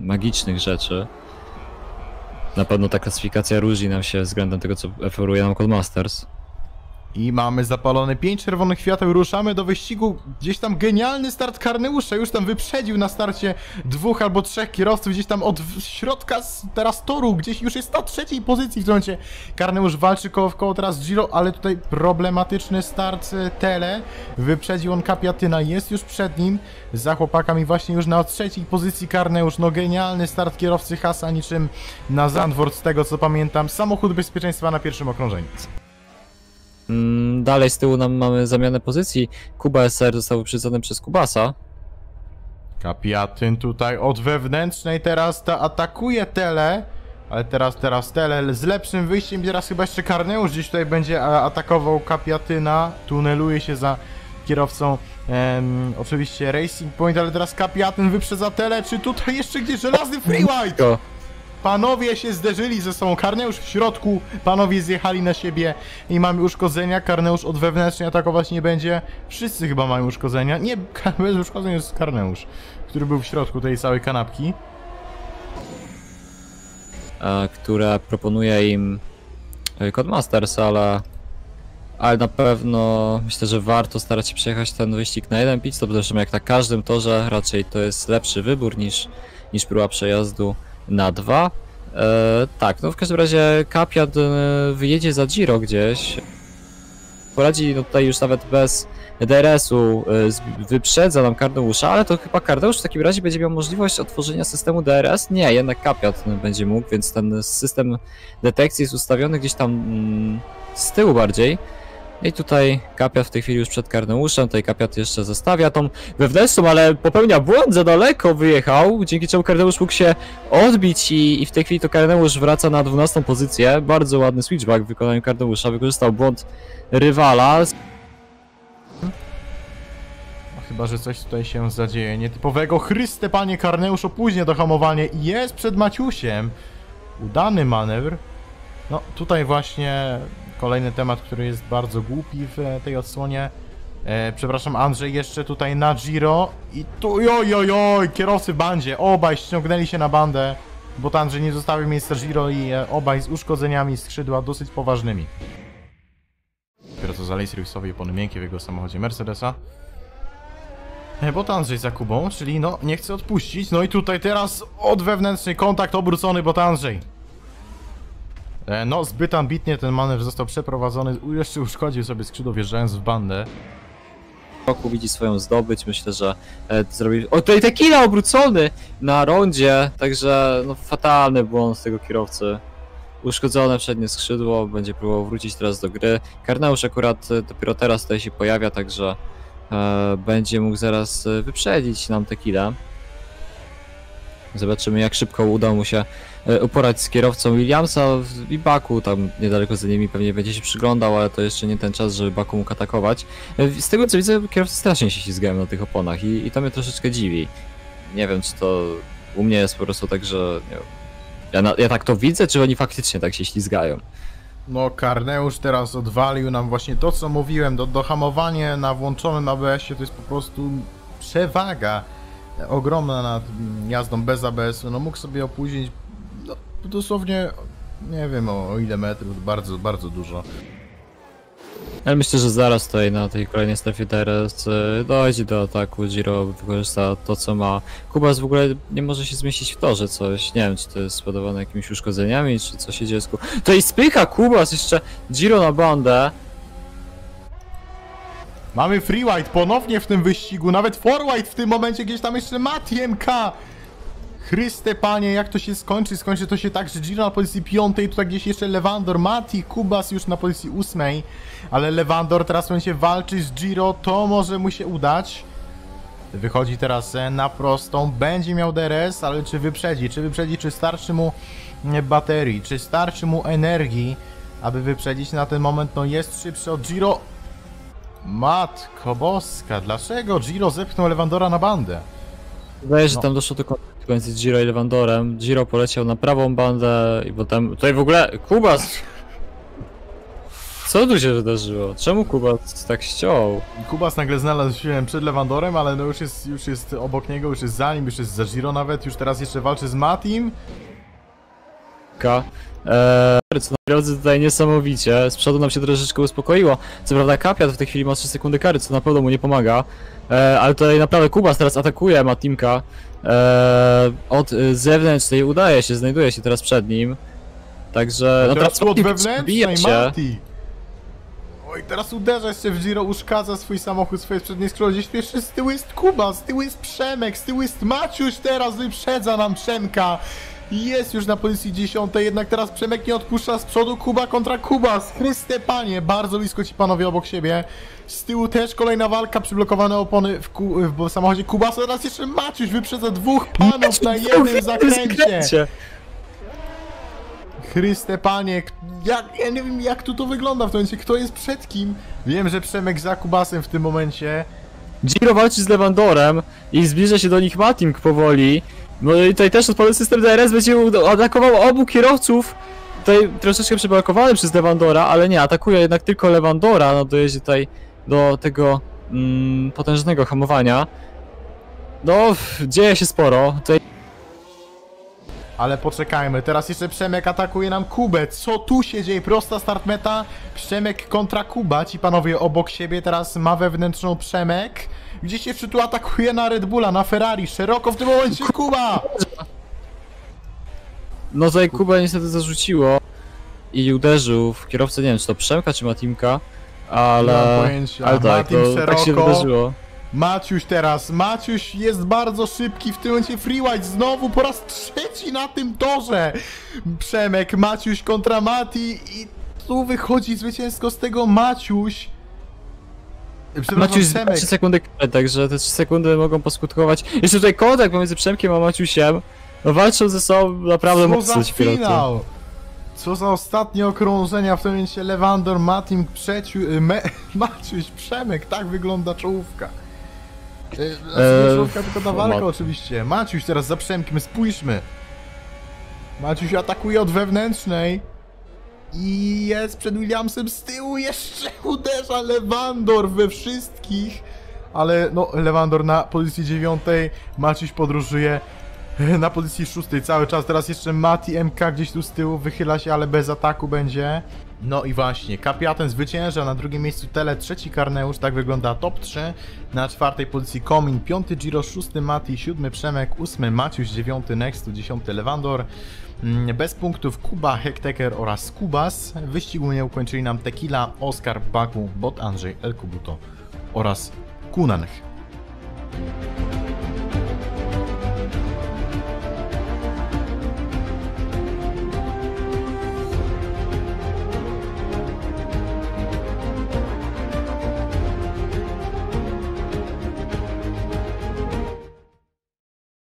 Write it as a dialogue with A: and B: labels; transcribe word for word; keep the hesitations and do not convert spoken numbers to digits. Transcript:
A: magicznych rzeczy. Na pewno ta klasyfikacja różni nam się względem tego, co oferuje nam Codemasters.
B: I mamy zapalone pięć czerwonych świateł, ruszamy do wyścigu. Gdzieś tam genialny start Karneusza, już tam wyprzedził na starcie dwóch albo trzech kierowców, gdzieś tam od środka teraz toru, gdzieś już jest na trzeciej pozycji w tym momencie. Karneusz walczy koło w koło teraz Giro, ale tutaj problematyczny start Tele. Wyprzedził on Capiatyna, jest już przed nim, za chłopakami właśnie już na trzeciej pozycji Karneusz. No genialny start kierowcy Haasa, niczym na Zandvoort, z tego co pamiętam. Samochód bezpieczeństwa na pierwszym okrążeniu.
A: Dalej z tyłu nam mamy zamianę pozycji. Kuba S R został wyprzedzony przez Kubasa.
B: Capiatyn tutaj od wewnętrznej teraz ta atakuje Tele. Ale teraz, teraz Tele z lepszym wyjściem. Teraz chyba jeszcze Karneusz gdzieś tutaj będzie atakował Capiatyna. Tuneluje się za kierowcą em, oczywiście Racing Point, ale teraz Capiatyn wyprzedza Tele. Czy tutaj jeszcze gdzieś żelazny freeride? Panowie się zderzyli ze sobą, Karneusz w środku, panowie zjechali na siebie i mamy uszkodzenia. Karneusz od wewnętrznej atakować nie będzie. Wszyscy chyba mają uszkodzenia. Nie, bez uszkodzeń jest Karneusz, który był w środku tej całej kanapki.
A: E, która proponuje im Codemasters, ale... Ale na pewno myślę, że warto starać się przejechać ten wyścig na jeden pit stop, zresztą jak na każdym torze raczej to jest lepszy wybór niż, niż próba przejazdu na dwa. E, tak, no w każdym razie Capiat e, wyjedzie za Giro gdzieś. Poradzi no tutaj już nawet bez D R S-u, e, wyprzedza nam Karneusza, ale to chyba Karneusz w takim razie będzie miał możliwość otworzenia systemu D R S? Nie, jednak Capiat będzie mógł, więc ten system detekcji jest ustawiony gdzieś tam mm, z tyłu bardziej. I tutaj Capiat w tej chwili już przed Karneuszem, tutaj Capiat jeszcze zostawia tą wewnętrzną, ale popełnia błąd, za daleko wyjechał, dzięki czemu Karneusz mógł się odbić i, i w tej chwili to Karneusz wraca na dwunastą pozycję. Bardzo ładny switchback w wykonaniu Karneusza, wykorzystał błąd rywala.
B: No, chyba, że coś tutaj się zadzieje nietypowego. Chryste panie, Karneusz opóźnia to hamowanie i jest przed Maciusiem. Udany manewr. No tutaj właśnie... Kolejny temat, który jest bardzo głupi w tej odsłonie. E, przepraszam, Andrzej jeszcze tutaj na Giro. I tu, oj, oj, oj, kierowcy w bandzie. Obaj ściągnęli się na bandę, bo to Andrzej nie zostawił miejsca Giro i e, obaj z uszkodzeniami skrzydła dosyć poważnymi. Dopiero co zalej serwisowej opony miękkie w jego samochodzie Mercedesa. E, bo to Andrzej za Kubą, czyli no nie chce odpuścić. No i tutaj teraz od wewnętrznej kontakt obrócony, bo to Andrzej. No, zbyt ambitnie ten manewr został przeprowadzony, jeszcze uszkodził sobie skrzydło wjeżdżając w bandę.
A: Roku widzi swoją zdobycz, myślę, że e, zrobi... O, tutaj tequila obrócony na rondzie, także no fatalny błąd tego kierowcy. Uszkodzone przednie skrzydło, będzie próbował wrócić teraz do gry. Karneusz akurat dopiero teraz tutaj się pojawia, także e, będzie mógł zaraz wyprzedzić nam tequila. Zobaczymy, jak szybko uda mu się uporać z kierowcą Williamsa i Baku, tam niedaleko za nimi pewnie będzie się przyglądał, ale to jeszcze nie ten czas, żeby Baku mógł atakować. Z tego co widzę, kierowcy strasznie się ślizgają na tych oponach i, i to mnie troszeczkę dziwi. Nie wiem, czy to u mnie jest po prostu tak, że nie wiem, ja, na, ja tak to widzę, czy oni faktycznie tak się ślizgają.
B: No, Karneusz teraz odwalił nam właśnie to, co mówiłem, do, dohamowanie na włączonym A B S-ie to jest po prostu przewaga ogromna nad jazdą bez A B S-u. No mógł sobie opóźnić no, dosłownie, nie wiem o ile metrów, bardzo, bardzo dużo.
A: Ale myślę, że zaraz tutaj na tej kolejnej strefie D R S dojdzie do ataku, Giro wykorzysta to, co ma. Kubas w ogóle nie może się zmieścić w torze coś, nie wiem, czy to jest spowodowane jakimiś uszkodzeniami, czy co się dzieje z Kubas. To i spycha Kubas jeszcze Giro na bandę.
B: Mamy freeride ponownie w tym wyścigu, nawet forwide w tym momencie, gdzieś tam jeszcze Mati M K. Chryste panie, jak to się skończy? Skończy to się tak, że Giro na pozycji piątej, tutaj gdzieś jeszcze Lewandor, Mati, Kubas już na pozycji ósmej. Ale Lewandor teraz będzie walczyć z Giro, to może mu się udać. Wychodzi teraz na prostą, będzie miał D R S, ale czy wyprzedzi? Czy wyprzedzi, czy starczy mu baterii, czy starczy mu energii, aby wyprzedzić na ten moment? No jest szybszy od Giro. Matko boska, dlaczego Giro zepchnął Lewandora na bandę?
A: Wydaje się, że
B: No.
A: tam doszło do konsekwencji z Giro i Lewandorem. Giro poleciał na prawą bandę i potem... Tutaj w ogóle Kubas! Co tu się wydarzyło? Czemu Kuba tak ściął?
B: Kubas nagle znalazł się przed Lewandorem, ale no już jest, już jest obok niego, już jest za nim, już jest za Giro nawet, już teraz jeszcze walczy z Matim.
A: Eee, co drodzy tutaj niesamowicie, z przodu nam się troszeczkę uspokoiło. Co prawda Kapiat w tej chwili ma trzy sekundy kary, co na pewno mu nie pomaga. Eee, ale tutaj naprawdę Kubas teraz atakuje Matimka. Eee, od y, zewnętrznej udaje się, znajduje się teraz przed nim. Także...
B: No
A: no
B: teraz od
A: bije
B: wewnętrznej
A: się.
B: Mati. Oj, teraz uderza jeszcze w Giro, uszkadza swój samochód, swoje przednie skrzydło. Gdzieś pierwszy z tyłu jest Kuba, z tyłu jest Przemek, z tyłu jest Maciuś, teraz wyprzedza nam Przemka. Jest już na pozycji dziesiątej, jednak teraz Przemek nie odpuszcza, z przodu Kuba kontra Kuba. Chryste panie, bardzo blisko ci panowie obok siebie. Z tyłu też kolejna walka, przyblokowane opony w, ku, w samochodzie Kubasa. Teraz jeszcze Maciuś wyprzedza dwóch panów na jednym zakręcie. Chryste panie, jak, ja nie wiem jak tu to wygląda w tym momencie, kto jest przed kim. Wiem, że Przemek za Kubasem w tym momencie.
A: Giro walczy z Lewandorem i zbliża się do nich Matimk powoli. No i tutaj też odpalony system D R S będzie atakował obu kierowców. Tutaj troszeczkę przyblokowany przez Lewandora, ale nie, atakuje jednak tylko Lewandora na dojeździe tutaj do tego mm, potężnego hamowania. No, dzieje się sporo. Tutaj...
B: Ale poczekajmy, teraz jeszcze Przemek atakuje nam Kubę. Co tu się dzieje? Prosta start meta. Przemek kontra Kuba. Ci panowie obok siebie teraz ma wewnętrzną Przemek. Gdzieś jeszcze tu atakuje na Red Bulla, na Ferrari. Szeroko w tym momencie Kuba!
A: No tutaj Kuba niestety zarzuciło i uderzył w kierowcę, nie wiem czy to Przemka czy Matimka, ale...
B: Nie mam pojęcia.
A: Ale tak,
B: Matim
A: to, tak się wydarzyło.
B: Maciuś teraz, Maciuś jest bardzo szybki w tym momencie, freeride znowu po raz trzeci na tym torze. Przemek, Maciuś kontra Mati i tu wychodzi zwycięsko z tego Maciuś.
A: Maciuś z trzy sekundy, także te trzy sekundy mogą poskutkować. Jeszcze tutaj kontakt pomiędzy Przemkiem a Maciusiem. No walczą ze sobą naprawdę mocno.
B: Co za finał! Co za ostatnie okrążenia w tym momencie Lewandor, Matim, Przeciu, Me, Maciuś, Przemek, tak wygląda czołówka. Eee, czołówka, tylko ta walka oczywiście. Maciuś teraz za Przemkiem, spójrzmy. Maciuś atakuje od wewnętrznej. I jest przed Williamsem z tyłu, jeszcze uderza Lewandor we wszystkich. Ale no, Lewandor na pozycji dziewiątej, Maciuś podróżuje na pozycji szóstej cały czas. Teraz jeszcze Mati M K gdzieś tu z tyłu wychyla się, ale bez ataku będzie. No i właśnie, Kapiaten zwycięża, na drugim miejscu Tele, trzeci Karneusz, tak wygląda top trzy. Na czwartej pozycji Komin, piąty Giro, szósty Mati, siódmy Przemek, ósmy Maciuś, dziewiąty Nextu, dziesiąty Lewandor. Bez punktów Kuba, Hekteker oraz Kubas. Wyścigu nie ukończyli nam Tequila, Oskar, Baku, Bot Andrzej, El Kubuto oraz Kunanch.